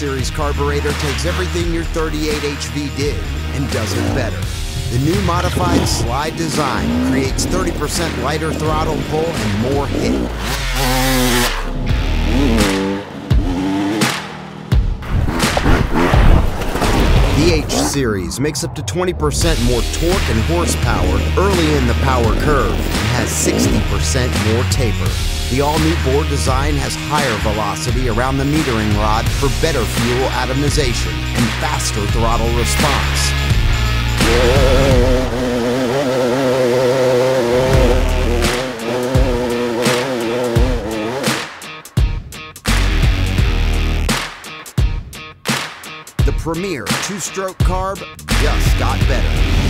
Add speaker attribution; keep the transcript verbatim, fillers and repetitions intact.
Speaker 1: Series carburetor takes everything your thirty-eight H V did and does it better. The new modified slide design creates thirty percent lighter throttle pull and more hit. The H Series makes up to twenty percent more torque and horsepower early in the power curve and has sixty percent more taper. The all-new bore design has higher velocity around the metering rod for better fuel atomization and faster throttle response. The premier two-stroke carb just got better.